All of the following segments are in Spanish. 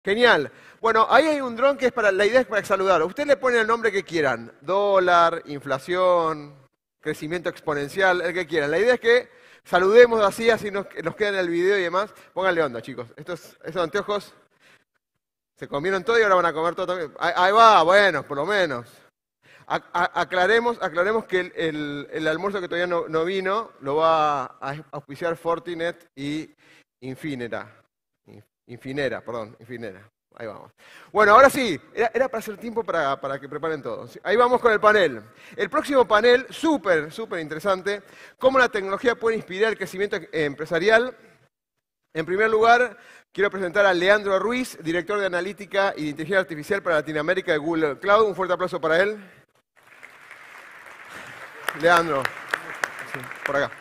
Genial. Bueno, ahí hay un dron que es para, la idea es para saludar. Usted le pone el nombre que quieran. Dólar, inflación, crecimiento exponencial, el que quieran. La idea es que saludemos así nos queda en el video y demás. Pónganle onda, chicos. Estos anteojos se comieron todo y ahora van a comer todo también. Ahí va, bueno, por lo menos. Aclaremos que el almuerzo que todavía no vino lo va a auspiciar Fortinet y Infinera. Infinera. Ahí vamos. Bueno, ahora sí, era para hacer tiempo para que preparen todos. Ahí vamos con el panel. El próximo panel, súper interesante, cómo la tecnología puede inspirar el crecimiento empresarial. En primer lugar, quiero presentar a Leandro Ruiz, director de Analítica y de Inteligencia Artificial para Latinoamérica de Google Cloud. Un fuerte aplauso para él. Leandro, sí, por acá.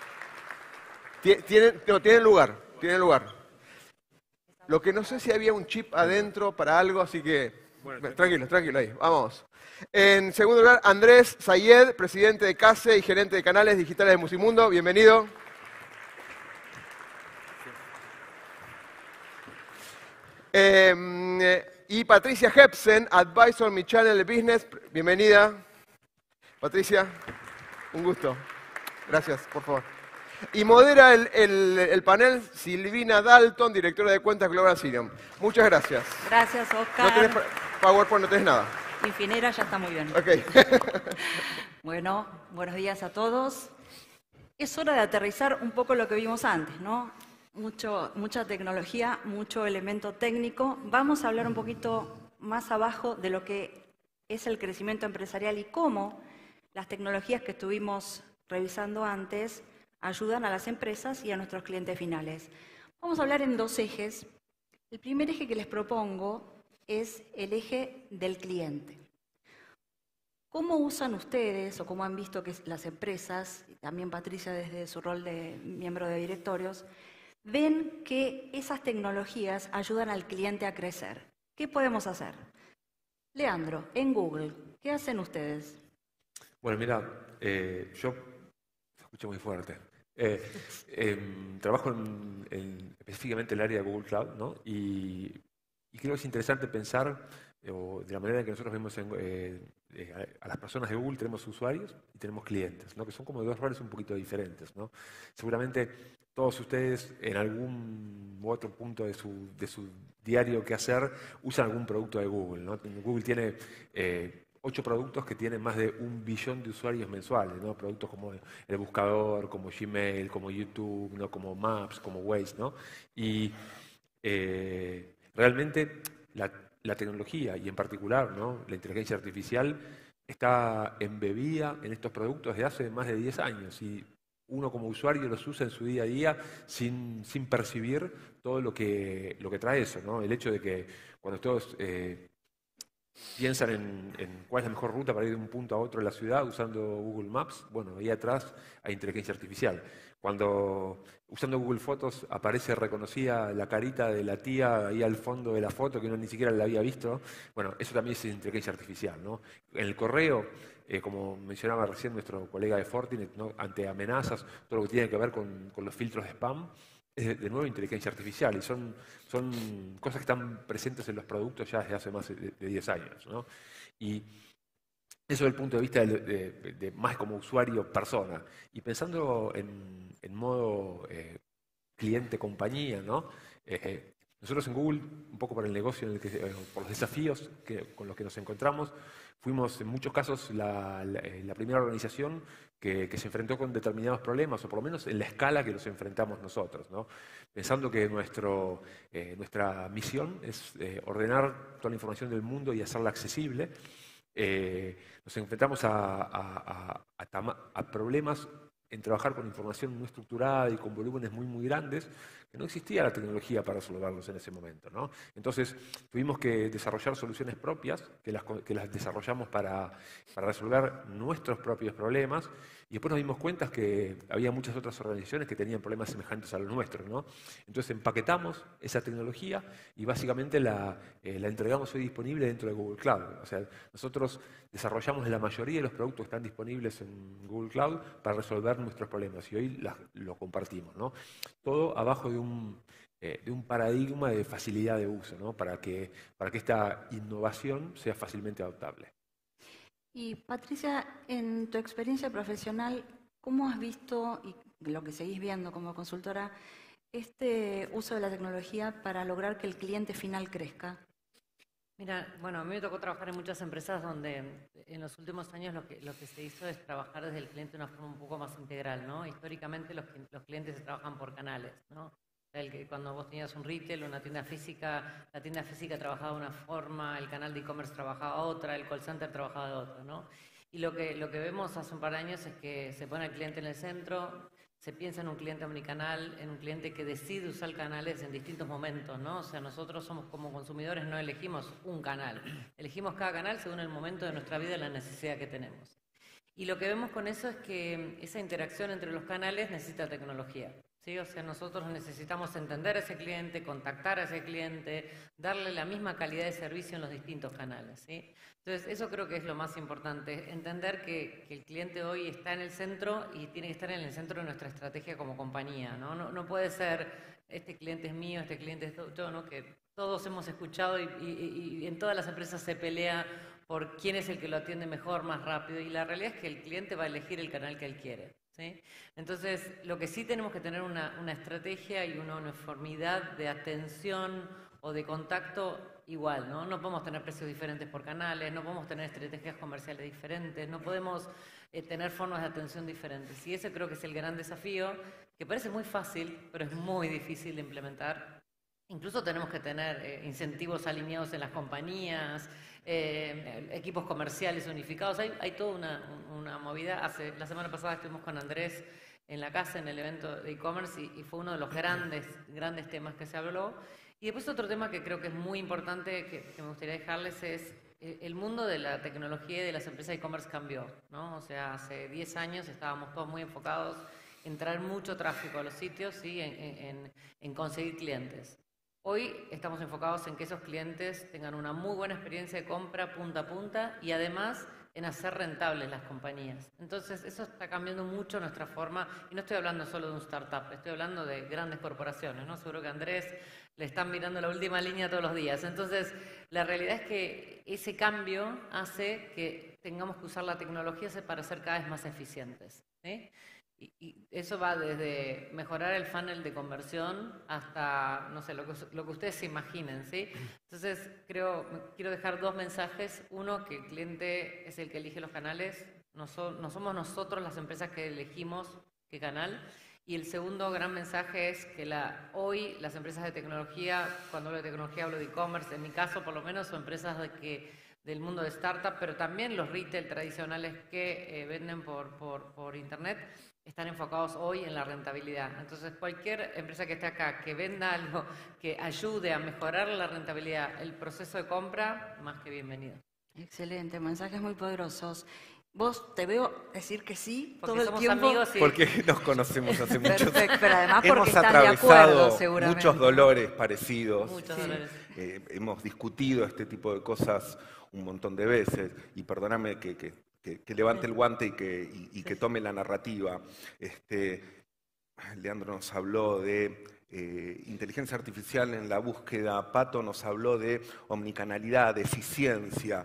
Tienen lugar. Lo que no sé si había un chip adentro para algo, así que tranquilo ahí, vamos. En segundo lugar, Andrés Sayed, presidente de CASE y gerente de canales digitales de Musimundo. Bienvenido. Y Patricia Hepsen, advisor Mi Channel Business. Bienvenida. Patricia, un gusto. Gracias, por favor. Y modera el panel Silvina Dalton, directora de cuentas Global Sirium. Muchas gracias. Gracias, Oscar. No tenés PowerPoint, no tenés nada. Infinera ya está muy bien. Ok. Bueno, buenos días a todos. Es hora de aterrizar un poco lo que vimos antes, ¿no? Mucha tecnología, mucho elemento técnico. Vamos a hablar un poquito más abajo de lo que es el crecimiento empresarial y cómo las tecnologías que estuvimos revisando antes ayudan a las empresas y a nuestros clientes finales. Vamos a hablar en dos ejes. El primer eje que les propongo es el eje del cliente. ¿Cómo usan ustedes o cómo han visto que las empresas, y también Patricia desde su rol de miembro de directorios, ven que esas tecnologías ayudan al cliente a crecer? ¿Qué podemos hacer? Leandro, en Google, ¿qué hacen ustedes? Bueno, mira, yo se escucha muy fuerte. Trabajo específicamente en el área de Google Cloud, ¿no? Y creo que es interesante pensar, de la manera en que nosotros vemos a las personas de Google, tenemos usuarios y tenemos clientes, ¿no? Que son como dos roles un poquito diferentes, ¿no? Seguramente todos ustedes en algún u otro punto de su diario que hacer usan algún producto de Google, ¿no? Google tiene 8 productos que tienen más de 1 billón de usuarios mensuales, ¿no? Productos como el buscador, como Gmail, como YouTube, ¿no? Como Maps, como Waze, ¿no? Y realmente la tecnología y en particular, ¿no? La inteligencia artificial está embebida en estos productos desde hace más de 10 años y uno como usuario los usa en su día a día sin percibir todo lo que trae eso, ¿no? El hecho de que cuando todos piensan en cuál es la mejor ruta para ir de un punto a otro en la ciudad usando Google Maps, bueno, ahí atrás hay inteligencia artificial. Cuando usando Google Fotos aparece reconocida la carita de la tía ahí al fondo de la foto que uno ni siquiera la había visto, bueno, eso también es inteligencia artificial, ¿no? En el correo, como mencionaba recién nuestro colega de Fortinet, ¿no? Ante amenazas, todo lo que tiene que ver con los filtros de spam, es de nuevo inteligencia artificial y son cosas que están presentes en los productos ya desde hace más de 10 años, ¿no? Y eso desde el punto de vista de más como usuario-persona. Y pensando en modo cliente-compañía, ¿no? Nosotros en Google, un poco por el negocio, por los desafíos con los que nos encontramos, fuimos en muchos casos la primera organización que se enfrentó con determinados problemas, o por lo menos en la escala que los enfrentamos nosotros, ¿no? Pensando que nuestra misión es ordenar toda la información del mundo y hacerla accesible, nos enfrentamos a problemas en trabajar con información no estructurada y con volúmenes muy grandes, que no existía la tecnología para resolverlos en ese momento, ¿no? Entonces tuvimos que desarrollar soluciones propias, que las desarrollamos para resolver nuestros propios problemas, y después nos dimos cuenta que había muchas otras organizaciones que tenían problemas semejantes a los nuestros, ¿no? Entonces empaquetamos esa tecnología y básicamente la entregamos hoy disponible dentro de Google Cloud. O sea, nosotros desarrollamos la mayoría de los productos que están disponibles en Google Cloud para resolver nuestros problemas y hoy lo compartimos, ¿no? Todo abajo de un de un paradigma de facilidad de uso, ¿no? Para que esta innovación sea fácilmente adoptable. Y Patricia, en tu experiencia profesional, ¿cómo has visto, y lo que seguís viendo como consultora, este uso de la tecnología para lograr que el cliente final crezca? Mira, bueno, a mí me tocó trabajar en muchas empresas donde en los últimos años lo que se hizo es trabajar desde el cliente de una forma un poco más integral, ¿no? Históricamente los clientes se trabajan por canales, ¿no? Cuando vos tenías un retail, una tienda física, la tienda física trabajaba de una forma, el canal de e-commerce trabajaba otra, el call center trabajaba de otra, ¿no? Y lo que vemos hace un par de años es que se pone al cliente en el centro, se piensa en un cliente omnicanal, en un cliente que decide usar canales en distintos momentos, ¿no? O sea, nosotros somos como consumidores, no elegimos un canal, elegimos cada canal según el momento de nuestra vida y la necesidad que tenemos. Y lo que vemos con eso es que esa interacción entre los canales necesita tecnología, ¿sí? O sea, nosotros necesitamos entender a ese cliente, contactar a ese cliente, darle la misma calidad de servicio en los distintos canales, ¿sí? Entonces, eso creo que es lo más importante, entender que el cliente hoy está en el centro y tiene que estar en el centro de nuestra estrategia como compañía, ¿no? No puede ser, este cliente es mío, este cliente es todo, ¿no? Que todos hemos escuchado y en todas las empresas se pelea por quién es el que lo atiende mejor, más rápido, y la realidad es que el cliente va a elegir el canal que él quiere, ¿sí? Entonces, lo que sí tenemos que tener una estrategia y una uniformidad de atención o de contacto igual, ¿no? No podemos tener precios diferentes por canales, no podemos tener estrategias comerciales diferentes, no podemos tener formas de atención diferentes. Y ese creo que es el gran desafío, que parece muy fácil, pero es muy difícil de implementar. Incluso tenemos que tener incentivos alineados en las compañías, equipos comerciales unificados. Hay toda una movida. La semana pasada estuvimos con Andrés en la casa, en el evento de e-commerce, y fue uno de los grandes temas que se habló. Y después otro tema que creo que es muy importante, que me gustaría dejarles, es el mundo de la tecnología y de las empresas de e-commerce cambió, ¿no? O sea, hace 10 años estábamos todos muy enfocados en traer mucho tráfico a los sitios, ¿sí? En conseguir clientes. Hoy estamos enfocados en que esos clientes tengan una muy buena experiencia de compra punta a punta y además en hacer rentables las compañías. Entonces, eso está cambiando mucho nuestra forma, y no estoy hablando solo de un startup, estoy hablando de grandes corporaciones, ¿no? Seguro que a Andrés le están mirando la última línea todos los días. Entonces, la realidad es que ese cambio hace que tengamos que usar la tecnología para ser cada vez más eficientes, ¿sí? Y eso va desde mejorar el funnel de conversión hasta, no sé, lo que ustedes se imaginen, ¿sí? Entonces, quiero dejar dos mensajes. Uno, que el cliente es el que elige los canales, no somos nosotros las empresas que elegimos qué canal. Y el segundo gran mensaje es que hoy las empresas de tecnología, cuando hablo de tecnología hablo de e-commerce, en mi caso por lo menos, son empresas del mundo de startup, pero también los retail tradicionales que venden por internet, están enfocados hoy en la rentabilidad. Entonces, cualquier empresa que esté acá, que venda algo que ayude a mejorar la rentabilidad, el proceso de compra, más que bienvenido. Excelente, mensajes muy poderosos. Vos te veo decir que sí porque todo el somos tiempo. Amigos, sí. Porque nos conocemos hace muchos años. Perfecto, pero además porque hemos están de acuerdo, atravesado seguramente. muchos dolores parecidos. Muchos dolores. Hemos discutido este tipo de cosas un montón de veces. Y perdóname que levante el guante y que tome la narrativa. Leandro nos habló de inteligencia artificial en la búsqueda, Pato nos habló de omnicanalidad, de eficiencia.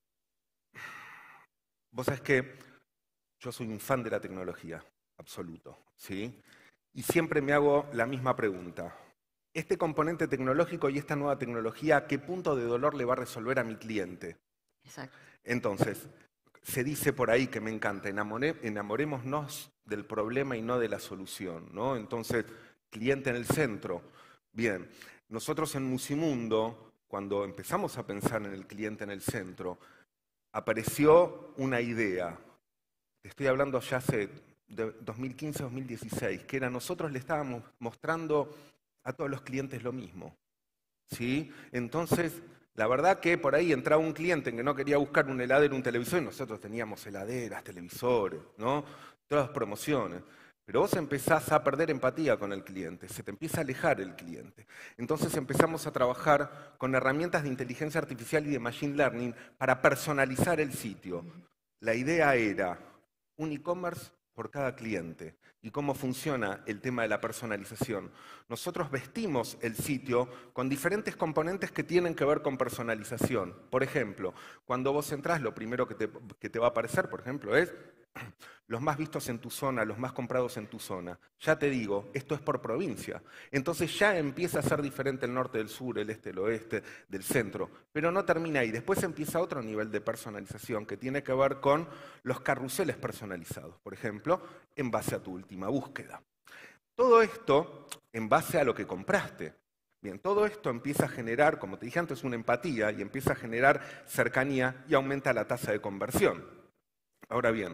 Vos sabés que yo soy un fan de la tecnología, absoluto, ¿sí? Y siempre me hago la misma pregunta. Este componente tecnológico y esta nueva tecnología, ¿qué punto de dolor le va a resolver a mi cliente? Exacto. Entonces, se dice por ahí que me encanta, enamorémonos del problema y no de la solución, ¿no? Entonces, cliente en el centro. Bien, nosotros en Musimundo, cuando empezamos a pensar en el cliente en el centro, apareció una idea, estoy hablando ya hace 2015-2016, que era nosotros le estábamos mostrando a todos los clientes lo mismo, ¿sí? Entonces, la verdad que por ahí entraba un cliente que no quería buscar un heladero, un televisor, y nosotros teníamos heladeras, televisores, ¿no? Todas promociones. Pero vos empezás a perder empatía con el cliente, se te empieza a alejar el cliente. Entonces empezamos a trabajar con herramientas de inteligencia artificial y de machine learning para personalizar el sitio. La idea era un e-commerce por cada cliente. ¿Y cómo funciona el tema de la personalización? Nosotros vestimos el sitio con diferentes componentes que tienen que ver con personalización. Por ejemplo, cuando vos entrás, lo primero que te va a aparecer, por ejemplo, es los más vistos en tu zona, los más comprados en tu zona. Ya te digo, esto es por provincia. Entonces ya empieza a ser diferente el norte del sur, el este, el oeste, del centro. Pero no termina ahí. Después empieza otro nivel de personalización que tiene que ver con los carruseles personalizados, por ejemplo, en base a tu última búsqueda. Todo esto en base a lo que compraste. Bien, todo esto empieza a generar, como te dije antes, una empatía y empieza a generar cercanía y aumenta la tasa de conversión. Ahora bien,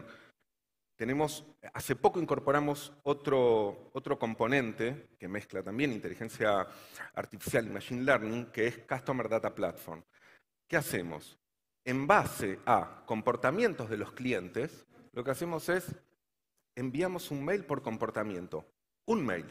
hace poco incorporamos otro componente que mezcla también inteligencia artificial y machine learning, que es Customer Data Platform. ¿Qué hacemos? En base a comportamientos de los clientes, lo que hacemos es enviamos un mail por comportamiento. Un mail.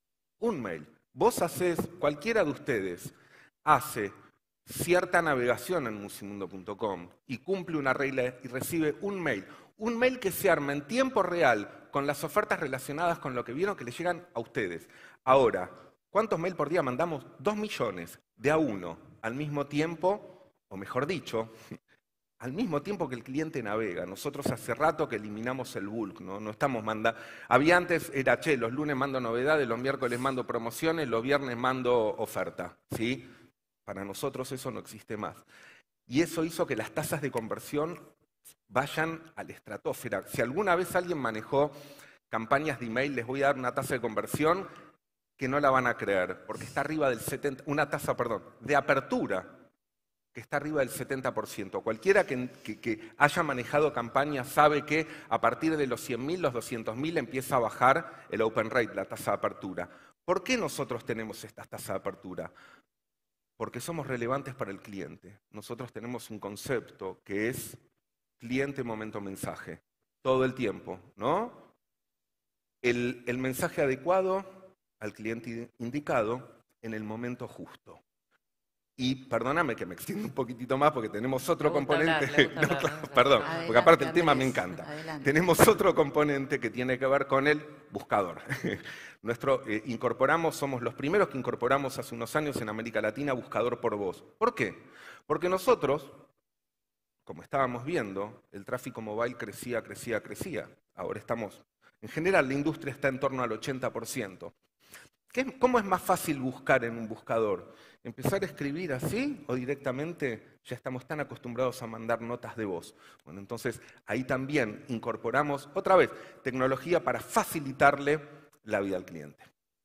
Vos hacés, cualquiera de ustedes hace cierta navegación en musimundo.com y cumple una regla y recibe un mail. Un mail que se arma en tiempo real con las ofertas relacionadas con lo que vieron que le llegan a ustedes. Ahora, ¿cuántos mails por día mandamos? 2 millones de a uno al mismo tiempo, o mejor dicho, al mismo tiempo que el cliente navega. Nosotros hace rato que eliminamos el bulk, no estamos mandando. Había antes, era, los lunes mando novedades, los miércoles mando promociones, los viernes mando oferta, ¿sí? Para nosotros eso no existe más. Y eso hizo que las tasas de conversión vayan a la estratosfera. Si alguna vez alguien manejó campañas de email, les voy a dar una tasa de conversión que no la van a creer, porque está arriba del 70%, una tasa, de apertura, que está arriba del 70%. Cualquiera que haya manejado campañas sabe que a partir de los 100.000, los 200.000 empieza a bajar el open rate, la tasa de apertura. ¿Por qué nosotros tenemos esta tasa de apertura? Porque somos relevantes para el cliente. Nosotros tenemos un concepto que es cliente, momento, mensaje. Todo el tiempo, ¿no? El mensaje adecuado al cliente indicado en el momento justo. Y perdóname que me extiendo un poquitito más porque tenemos otro componente. Perdón, Adelante, porque aparte el tema me Andrés, encanta. adelante. Tenemos otro componente que tiene que ver con el buscador. Somos los primeros que incorporamos hace unos años en América Latina buscador por voz. ¿Por qué? Porque nosotros, como estábamos viendo, el tráfico mobile crecía. Ahora en general la industria está en torno al 80%. ¿Cómo es más fácil buscar en un buscador? ¿Empezar a escribir así o directamente ya estamos tan acostumbrados a mandar notas de voz? Bueno, entonces ahí también incorporamos, otra vez, tecnología para facilitarle la vida al cliente.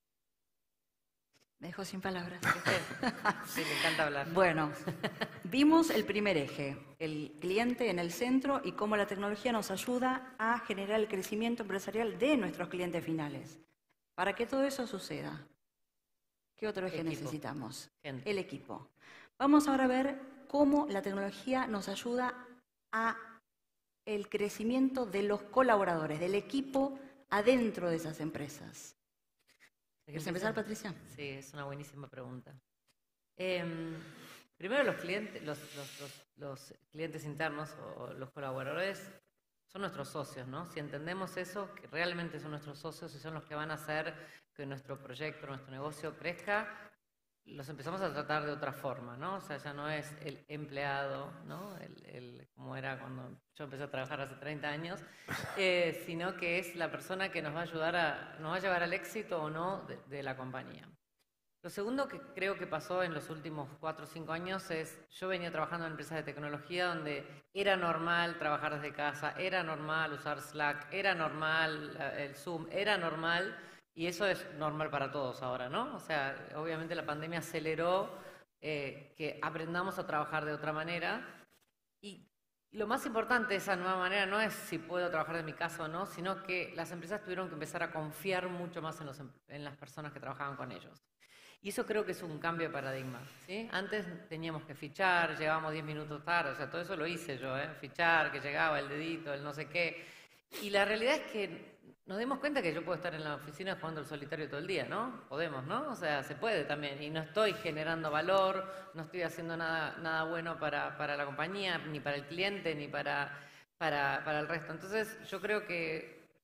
Me dejó sin palabras. Sí, le encanta hablar. Bueno, vimos el primer eje, el cliente en el centro y cómo la tecnología nos ayuda a generar el crecimiento empresarial de nuestros clientes finales. Para que todo eso suceda, ¿qué otro eje necesitamos? Gente. El equipo. Vamos ahora a ver cómo la tecnología nos ayuda a el crecimiento de los colaboradores, del equipo adentro de esas empresas. ¿Quieres empezar, Patricia? Sí, es una buenísima pregunta. Primero los clientes internos o los colaboradores son nuestros socios, ¿no? Si entendemos eso, que realmente son nuestros socios y son los que van a hacer que nuestro proyecto, nuestro negocio crezca, los empezamos a tratar de otra forma, ¿no? O sea, ya no es el empleado, ¿no? Como era cuando yo empecé a trabajar hace 30 años, sino que es la persona que nos va a ayudar nos va a llevar al éxito o no de la compañía. Lo segundo que creo que pasó en los últimos 4 o 5 años es, yo venía trabajando en empresas de tecnología donde era normal trabajar desde casa, era normal usar Slack, era normal el Zoom, era normal, y eso es normal para todos ahora, ¿no? O sea, obviamente la pandemia aceleró que aprendamos a trabajar de otra manera, y lo más importante de esa nueva manera no es si puedo trabajar de mi casa o no, sino que las empresas tuvieron que empezar a confiar mucho más en las personas que trabajaban con ellos. Y eso creo que es un cambio de paradigma, ¿sí? Antes teníamos que fichar, llegábamos 10 minutos tarde, o sea, todo eso lo hice yo, fichar, que llegaba el dedito, el no sé qué. Y la realidad es que nos dimos cuenta que yo puedo estar en la oficina jugando al solitario todo el día, ¿no? Podemos, ¿no? O sea, se puede también. Y no estoy generando valor, no estoy haciendo nada bueno para la compañía, ni para el cliente, ni para el resto. Entonces, yo creo que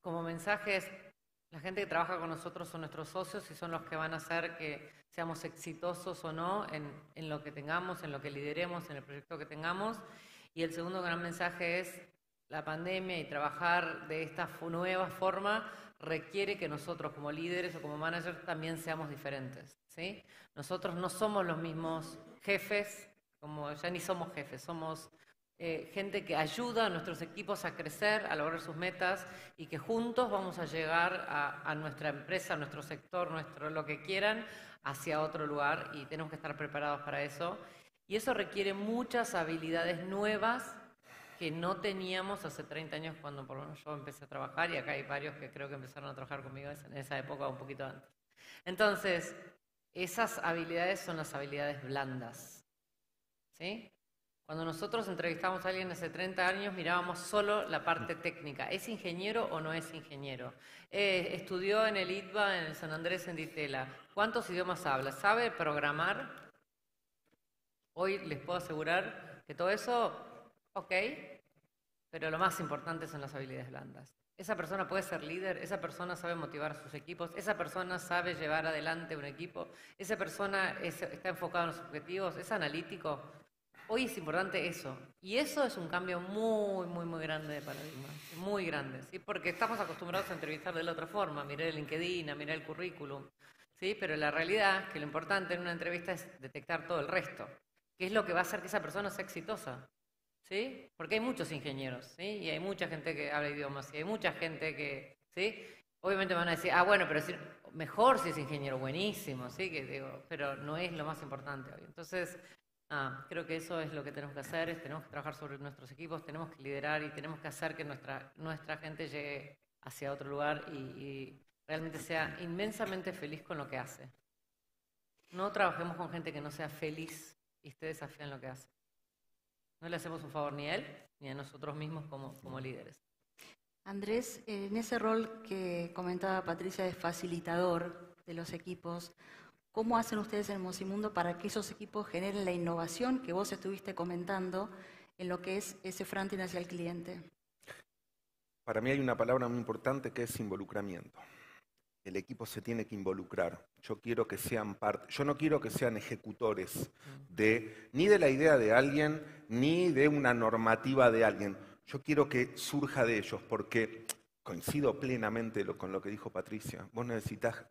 como mensaje es, la gente que trabaja con nosotros son nuestros socios y son los que van a hacer que seamos exitosos o no en lo que tengamos, en lo que lideremos, en el proyecto que tengamos. Y el segundo gran mensaje es, la pandemia y trabajar de esta nueva forma requiere que nosotros como líderes o como managers también seamos diferentes, ¿sí? Nosotros no somos los mismos jefes, como ya ni somos jefes, somos gente que ayuda a nuestros equipos a crecer, a lograr sus metas y que juntos vamos a llegar a nuestra empresa, a nuestro sector, lo que quieran, hacia otro lugar y tenemos que estar preparados para eso. Y eso requiere muchas habilidades nuevas que no teníamos hace 30 años cuando por lo menos yo empecé a trabajar, y acá hay varios que creo que empezaron a trabajar conmigo en esa época o un poquito antes. Entonces, esas habilidades son las habilidades blandas, ¿sí? Cuando nosotros entrevistamos a alguien hace 30 años, mirábamos solo la parte técnica. ¿Es ingeniero o no es ingeniero? ¿Estudió en el ITBA, en el San Andrés, en Ditela? ¿Cuántos idiomas habla? ¿Sabe programar? Hoy les puedo asegurar que todo eso, ok, pero lo más importante son las habilidades blandas. Esa persona puede ser líder, esa persona sabe motivar a sus equipos, esa persona sabe llevar adelante un equipo, esa persona está enfocada en los objetivos, es analítico. Hoy es importante eso. Y eso es un cambio muy, muy, muy grande de paradigma. Muy grande, ¿sí? Porque estamos acostumbrados a entrevistar de la otra forma, a mirar el LinkedIn, a mirar el currículum, ¿sí? Pero la realidad es que lo importante en una entrevista es detectar todo el resto, que es lo que va a hacer que esa persona sea exitosa, ¿sí? Porque hay muchos ingenieros, ¿sí? Y hay mucha gente que habla idiomas, y hay mucha gente que, ¿sí? Obviamente van a decir, bueno, pero mejor si es ingeniero, buenísimo, ¿sí? Pero no es lo más importante hoy. Entonces, creo que eso es lo que tenemos que hacer, tenemos que trabajar sobre nuestros equipos, tenemos que liderar y tenemos que hacer que nuestra gente llegue hacia otro lugar y realmente sea inmensamente feliz con lo que hace. No trabajemos con gente que no sea feliz y esté desafiada en lo que hace. No le hacemos un favor ni a él ni a nosotros mismos como líderes. Andrés, en ese rol que comentaba Patricia de facilitador de los equipos, ¿cómo hacen ustedes en Mosimundo para que esos equipos generen la innovación que vos estuviste comentando en lo que es ese fronting hacia el cliente? Para mí hay una palabra muy importante que es involucramiento. El equipo se tiene que involucrar. Yo quiero que sean parte. Yo no quiero que sean ejecutores ni de la idea de alguien, ni de una normativa de alguien. Yo quiero que surja de ellos, porque coincido plenamente con lo que dijo Patricia. Vos necesitas,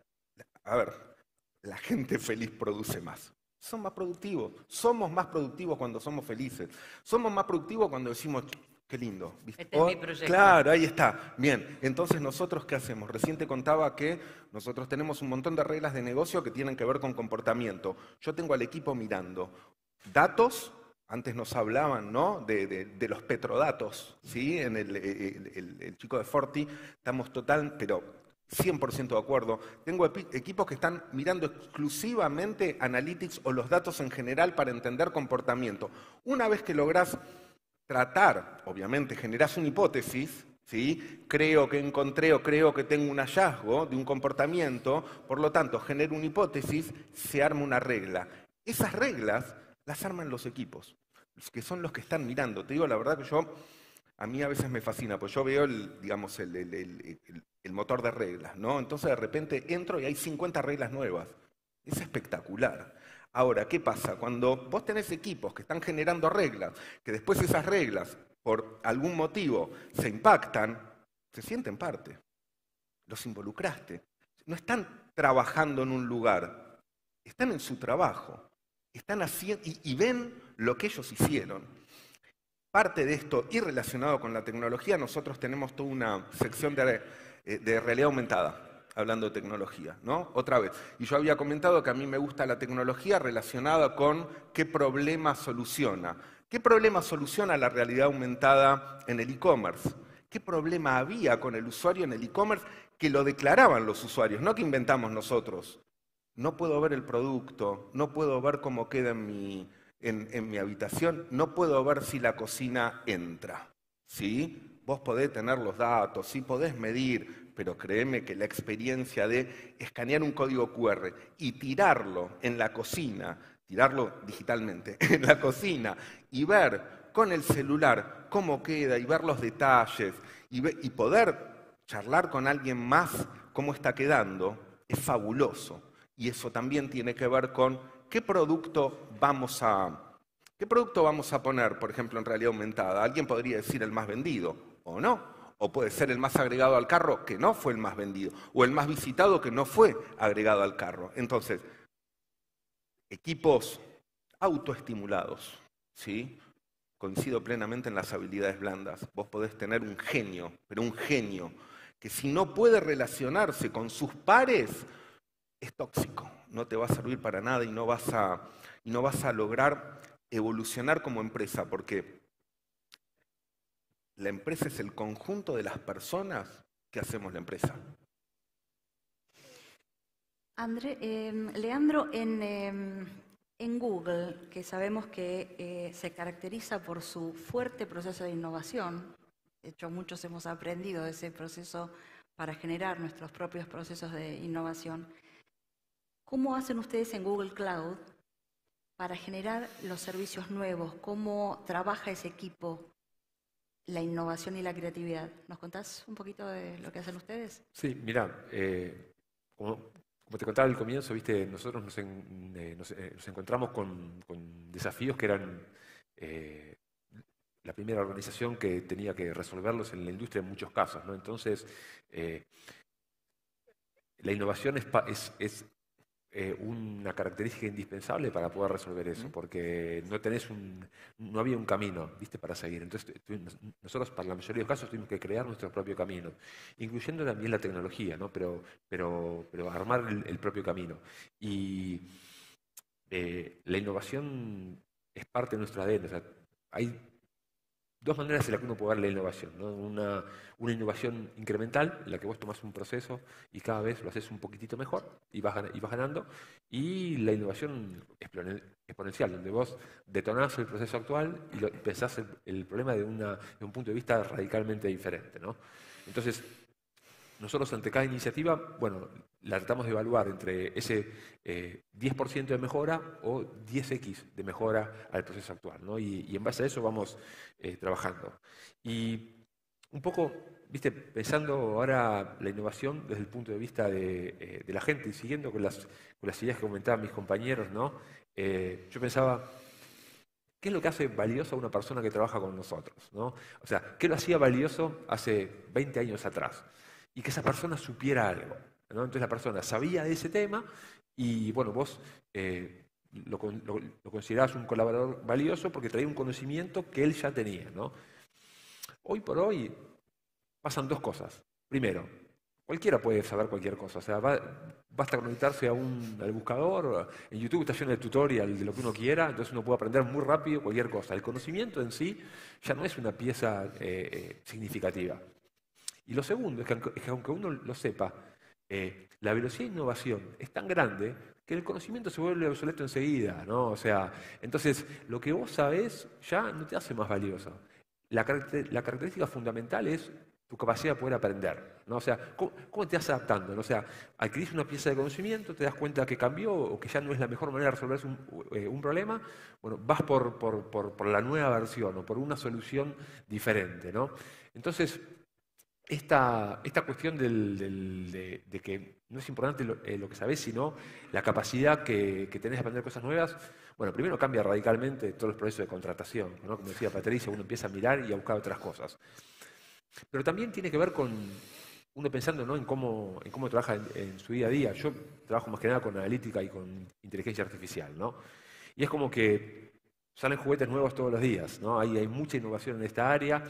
la gente feliz produce más. Son más productivos. Somos más productivos cuando somos felices. Somos más productivos cuando decimos, qué lindo. ¿Viste? Este es mi proyecto. Claro, ahí está. Bien, entonces nosotros, ¿qué hacemos? Recién te contaba que nosotros tenemos un montón de reglas de negocio que tienen que ver con comportamiento. Yo tengo al equipo mirando datos. Antes nos hablaban, ¿no?, de los petrodatos, ¿sí? En el chico de Forti estamos pero 100% de acuerdo. Tengo equipos que están mirando exclusivamente analytics o los datos en general para entender comportamiento. Una vez que lográs tratar, obviamente generás una hipótesis, ¿sí? Creo que encontré o creo que tengo un hallazgo de un comportamiento, por lo tanto genero una hipótesis, se arma una regla. Esas reglas las arman los equipos, que son los que están mirando. Te digo la verdad que a mí a veces me fascina, pues yo veo el motor de reglas, ¿no? Entonces de repente entro y hay 50 reglas nuevas. Es espectacular. Ahora, ¿qué pasa? Cuando vos tenés equipos que están generando reglas, que después esas reglas, por algún motivo, se impactan, se sienten parte. Los involucraste. No están trabajando en un lugar, están en su trabajo. Están haciendo y ven lo que ellos hicieron. Parte de esto, y relacionado con la tecnología, nosotros tenemos toda una sección de realidad aumentada, hablando de tecnología, ¿no? Otra vez. Y yo había comentado que a mí me gusta la tecnología relacionada con qué problema soluciona. ¿Qué problema soluciona la realidad aumentada en el e-commerce? ¿Qué problema había con el usuario en el e-commerce que lo declaraban los usuarios, no que inventamos nosotros? No puedo ver el producto, no puedo ver cómo queda en mi habitación, no puedo ver si la cocina entra. ¿Sí? Vos podés tener los datos, sí podés medir, pero créeme que la experiencia de escanear un código QR y tirarlo en la cocina, tirarlo digitalmente en la cocina y ver con el celular cómo queda y ver los detalles y poder charlar con alguien más cómo está quedando es fabuloso. Y eso también tiene que ver con qué producto vamos a poner, por ejemplo, en realidad aumentada. Alguien podría decir el más vendido, o no. O puede ser el más agregado al carro, que no fue el más vendido. O el más visitado, que no fue agregado al carro. Entonces, equipos autoestimulados, ¿sí? Coincido plenamente en las habilidades blandas. Vos podés tener un genio, pero un genio, que si no puede relacionarse con sus pares, es tóxico. No te va a servir para nada y no vas a lograr evolucionar como empresa, porque la empresa es el conjunto de las personas que hacemos la empresa. Leandro, en Google, que sabemos que se caracteriza por su fuerte proceso de innovación, de hecho muchos hemos aprendido de ese proceso para generar nuestros propios procesos de innovación, ¿cómo hacen ustedes en Google Cloud para generar los servicios nuevos? ¿Cómo trabaja ese equipo la innovación y la creatividad? ¿Nos contás un poquito de lo que hacen ustedes? Sí, mira, como te contaba al comienzo, ¿viste? Nosotros nos encontramos con desafíos que eran la primera organización que tenía que resolverlos en la industria en muchos casos, ¿no? Entonces, la innovación es una característica indispensable para poder resolver eso, porque no había un camino, ¿viste?, para seguir. Entonces, nosotros, para la mayoría de los casos, tuvimos que crear nuestro propio camino, incluyendo también la tecnología, ¿no? Pero armar el propio camino. Y la innovación es parte de nuestro ADN. O sea, hay dos maneras en las que uno puede ver la innovación, ¿no? Una innovación incremental, en la que vos tomás un proceso y cada vez lo haces un poquitito mejor y vas ganando. Y la innovación exponencial, donde vos detonás el proceso actual y pensás el problema de un punto de vista radicalmente diferente, ¿no? Entonces, nosotros ante cada iniciativa, bueno, la tratamos de evaluar entre ese 10% de mejora o 10x de mejora al proceso actual, ¿no? Y en base a eso vamos trabajando. Y un poco, viste, pensando ahora la innovación desde el punto de vista de la gente y siguiendo con las ideas que comentaban mis compañeros, ¿no? Yo pensaba, ¿qué es lo que hace valioso a una persona que trabaja con nosotros, ¿no? O sea, ¿qué lo hacía valioso hace 20 años atrás? Y que esa persona supiera algo, ¿no? Entonces la persona sabía de ese tema y, bueno, vos lo considerabas un colaborador valioso porque traía un conocimiento que él ya tenía, ¿no? Hoy por hoy pasan dos cosas. Primero, cualquiera puede saber cualquier cosa. O sea, basta conectarse al buscador, en YouTube está lleno de tutorial de lo que uno quiera, entonces uno puede aprender muy rápido cualquier cosa. El conocimiento en sí ya no es una pieza significativa. Y lo segundo es que aunque uno lo sepa, la velocidad de innovación es tan grande que el conocimiento se vuelve obsoleto enseguida, ¿no? O sea, entonces lo que vos sabés ya no te hace más valioso. La característica fundamental es tu capacidad de poder aprender, ¿no? O sea, ¿cómo te vas adaptando, ¿no? O sea, adquirís una pieza de conocimiento, te das cuenta que cambió o que ya no es la mejor manera de resolver un problema, bueno, vas por la nueva versión o por una solución diferente, ¿no? Entonces, esta cuestión de que no es importante lo que sabés, sino la capacidad que tenés de aprender cosas nuevas, bueno, primero cambia radicalmente todos los procesos de contratación, ¿no? Como decía Patricia, uno empieza a mirar y a buscar otras cosas. Pero también tiene que ver con uno pensando, ¿no?, en cómo trabaja en su día a día. Yo trabajo más que nada con analítica y con inteligencia artificial, ¿no? Y es como que salen juguetes nuevos todos los días, ¿no? Hay mucha innovación en esta área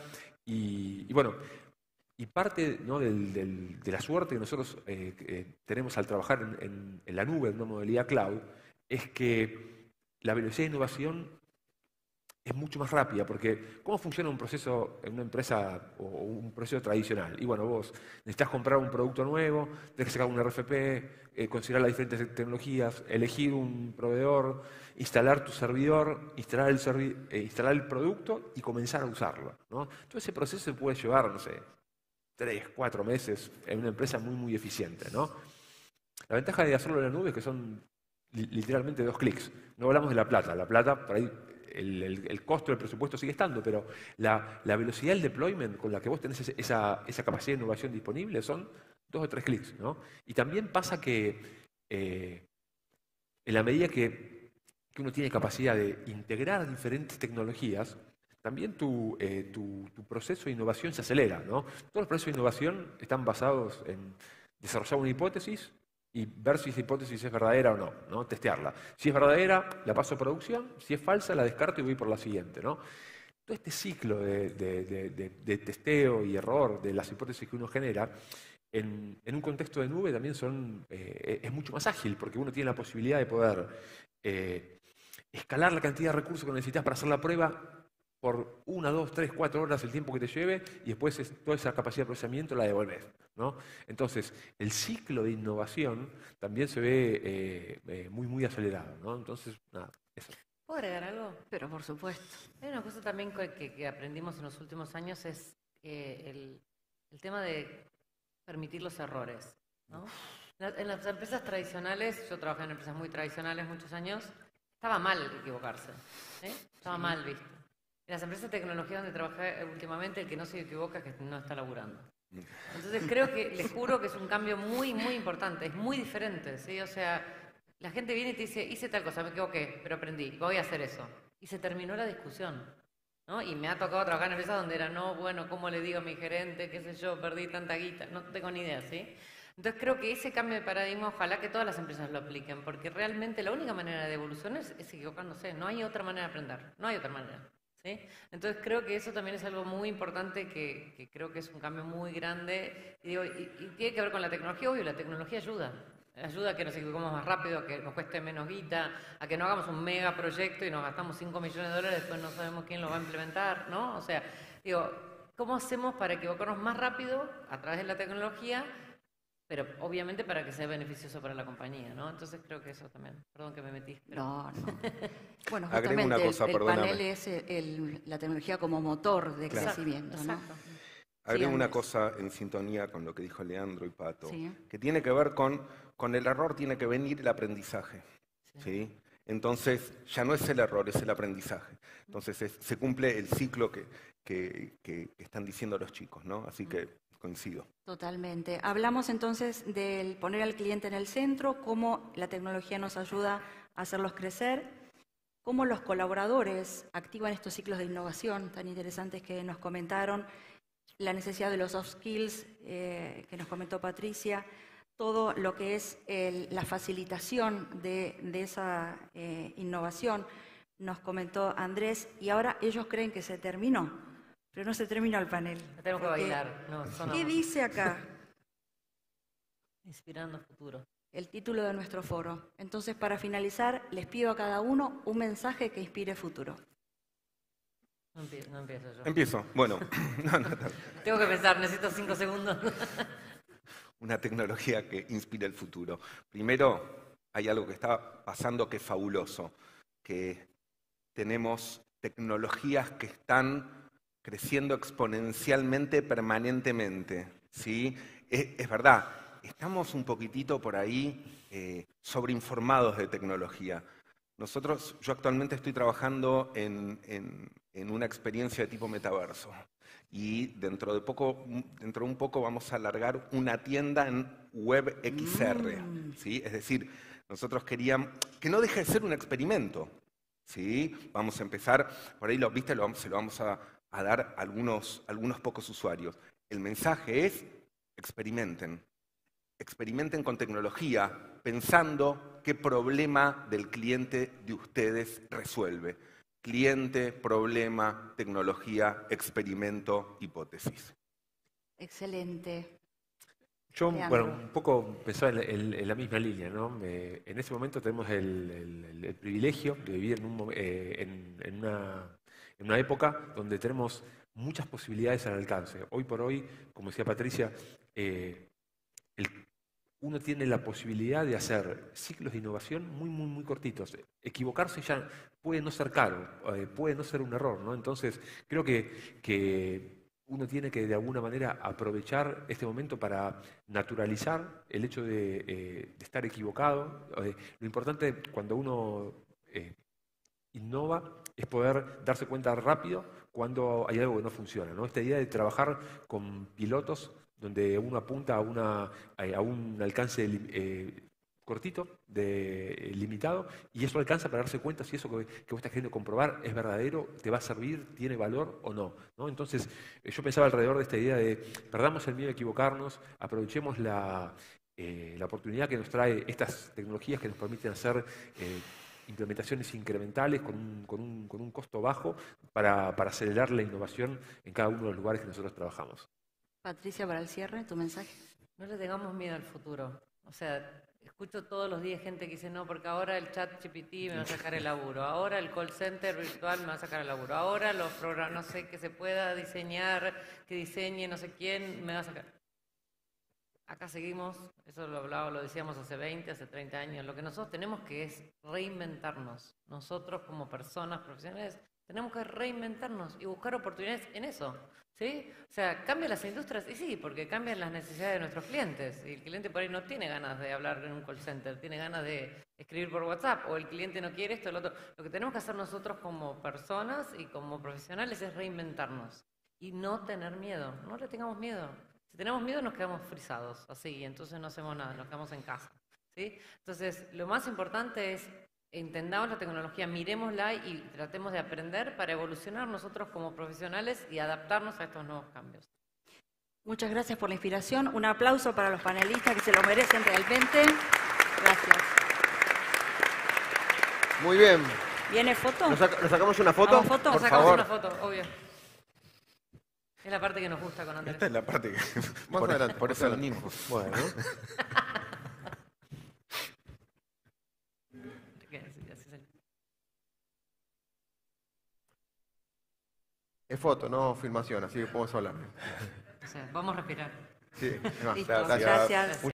y bueno, y parte, ¿no?, de la suerte que nosotros tenemos al trabajar en la nube, en una modalidad cloud, es que la velocidad de innovación es mucho más rápida, porque ¿cómo funciona un proceso en una empresa o un proceso tradicional? Y bueno, vos necesitas comprar un producto nuevo, tenés que sacar un RFP, considerar las diferentes tecnologías, elegir un proveedor, instalar tu servidor, instalar el producto y comenzar a usarlo, ¿no? Todo ese proceso se puede llevar, no sé, 3, 4 meses en una empresa muy, muy eficiente, ¿no? La ventaja de hacerlo en la nube es que son literalmente 2 clics. No hablamos de la plata por ahí el costo del presupuesto sigue estando, pero la velocidad del deployment con la que vos tenés esa capacidad de innovación disponible son 2 o 3 clics, ¿no? Y también pasa que en la medida que uno tiene capacidad de integrar diferentes tecnologías, también tu proceso de innovación se acelera, ¿no? Todos los procesos de innovación están basados en desarrollar una hipótesis y ver si esa hipótesis es verdadera o no, ¿no? Testearla. Si es verdadera, la paso a producción, si es falsa, la descarto y voy por la siguiente, ¿no? Todo este ciclo de testeo y error de las hipótesis que uno genera, en un contexto de nube también es mucho más ágil, porque uno tiene la posibilidad de poder escalar la cantidad de recursos que necesitas para hacer la prueba por 1, 2, 3, 4 horas el tiempo que te lleve y después toda esa capacidad de procesamiento la devolves, ¿no? Entonces, el ciclo de innovación también se ve muy acelerado, ¿no? Entonces, nada, eso. ¿Puedo agregar algo? Pero por supuesto. Hay una cosa también que aprendimos en los últimos años es el tema de permitir los errores, ¿no? En las empresas tradicionales, yo trabajé en empresas muy tradicionales muchos años, estaba mal equivocarse, ¿sí? Estaba mal visto. En las empresas de tecnología donde trabajé últimamente, el que no se equivoca es que no está laburando. Entonces creo que, les juro que es un cambio muy importante, es muy diferente, ¿sí? O sea, la gente viene y te dice, hice tal cosa, me equivoqué, pero aprendí, voy a hacer eso. Y se terminó la discusión, ¿no? Y me ha tocado trabajar en empresas donde era, no, bueno, ¿cómo le digo a mi gerente, qué sé yo, perdí tanta guita? No tengo ni idea, ¿sí? Entonces creo que ese cambio de paradigma, ojalá que todas las empresas lo apliquen, porque realmente la única manera de evolución es equivocándose, no hay otra manera de aprender, no hay otra manera. ¿Sí? Entonces creo que eso también es algo muy importante que creo que es un cambio muy grande y tiene que ver con la tecnología, obvio, la tecnología ayuda a que nos equivoquemos más rápido, a que nos cueste menos guita, a que no hagamos un mega proyecto y nos gastamos 5 millones de dólares, después no sabemos quién lo va a implementar, ¿no? O sea, ¿cómo hacemos para equivocarnos más rápido a través de la tecnología? Pero obviamente para que sea beneficioso para la compañía, ¿no? Entonces creo que eso también. Perdón que me metí. Pero... No. Bueno, Agrego justamente una cosa, el perdóname. panel es la tecnología como motor de crecimiento, ¿no? Exacto. Agrego Sí, una Andrés. cosa en sintonía con lo que dijo Leandro y Pato, Sí. que tiene que ver con el error, tiene que venir el aprendizaje, ¿sí? Entonces, ya no es el error, es el aprendizaje. Entonces, se cumple el ciclo que están diciendo los chicos, ¿no? Así que coincido. Totalmente. Hablamos entonces del poner al cliente en el centro, cómo la tecnología nos ayuda a hacerlos crecer, cómo los colaboradores activan estos ciclos de innovación tan interesantes que nos comentaron, la necesidad de los soft skills que nos comentó Patricia, todo lo que es la facilitación de esa innovación, nos comentó Andrés, y ahora ellos creen que se terminó. Pero no se terminó el panel. Tenemos que Porque, bailar. No, ¿qué dice acá Inspirando futuro. el título de nuestro foro? Entonces, para finalizar, les pido a cada uno un mensaje que inspire futuro. No empiezo yo. Empiezo. Bueno, no. Tengo que pensar, necesito 5 segundos. Una tecnología que inspira el futuro. Primero, hay algo que está pasando que es fabuloso, que tenemos tecnologías que están creciendo exponencialmente, permanentemente, ¿sí? Es verdad, estamos un poquitito por ahí sobreinformados de tecnología. Yo actualmente estoy trabajando en una experiencia de tipo metaverso y dentro de un poco vamos a largar una tienda en WebXR, ¿sí? Es decir, nosotros queríamos que no deje de ser un experimento, ¿sí? Vamos a empezar, por ahí se lo vamos a dar a algunos pocos usuarios. El mensaje es, experimenten con tecnología, pensando qué problema del cliente de ustedes resuelve. Cliente, problema, tecnología, experimento, hipótesis. Excelente. Yo, Leandro. bueno, un poco pensaba en la misma línea, ¿no? En ese momento tenemos el privilegio de vivir en una época donde tenemos muchas posibilidades al alcance. Hoy por hoy, como decía Patricia, uno tiene la posibilidad de hacer ciclos de innovación muy cortitos. Equivocarse ya puede no ser caro, puede no ser un error, ¿no? Entonces, creo que uno tiene que de alguna manera aprovechar este momento para naturalizar el hecho de estar equivocado. Lo importante cuando uno innova es poder darse cuenta rápido cuando hay algo que no funciona, ¿no? Esta idea de trabajar con pilotos donde uno apunta a un alcance cortito, limitado, y eso alcanza para darse cuenta si eso que vos estás queriendo comprobar es verdadero, te va a servir, tiene valor o no, ¿no? Entonces, yo pensaba alrededor de esta idea de perdamos el miedo a equivocarnos, aprovechemos la oportunidad que nos trae estas tecnologías que nos permiten hacer implementaciones incrementales con un costo bajo para acelerar la innovación en cada uno de los lugares que nosotros trabajamos. Patricia, para el cierre, tu mensaje. No le tengamos miedo al futuro. O sea, escucho todos los días gente que dice, no, porque ahora el chat GPT me va a sacar el laburo, ahora el call center virtual me va a sacar el laburo, ahora los programas, no sé, que se pueda diseñar, que diseñe no sé quién, me va a sacar. Acá seguimos, eso lo decíamos hace 20, hace 30 años, lo que nosotros tenemos que es reinventarnos. Nosotros como personas profesionales tenemos que reinventarnos y buscar oportunidades en eso. ¿Sí? O sea, cambian las industrias, y sí, porque cambian las necesidades de nuestros clientes. Y el cliente por ahí no tiene ganas de hablar en un call center, tiene ganas de escribir por WhatsApp, o el cliente no quiere esto, lo otro. Lo que tenemos que hacer nosotros como personas y como profesionales es reinventarnos y no tener miedo. No le tengamos miedo. Si tenemos miedo nos quedamos frisados, así, y entonces no hacemos nada, nos quedamos en casa. ¿Sí? Entonces, lo más importante es entendamos la tecnología, miremosla y tratemos de aprender para evolucionar nosotros como profesionales y adaptarnos a estos nuevos cambios. Muchas gracias por la inspiración. Un aplauso para los panelistas que se lo merecen realmente. Gracias. Muy bien. ¿Viene foto? ¿Nos sacamos una foto? ¿Vamos foto? Por Sacamos favor. una foto, obvio. Es la parte que nos gusta con Andrés. Esta es la parte que... Más adelante, por más eso adelante. venimos. Bueno, Es foto, no filmación, así que podemos hablar. O sea, vamos a respirar. Sí, es más. Listo. Gracias. Gracias.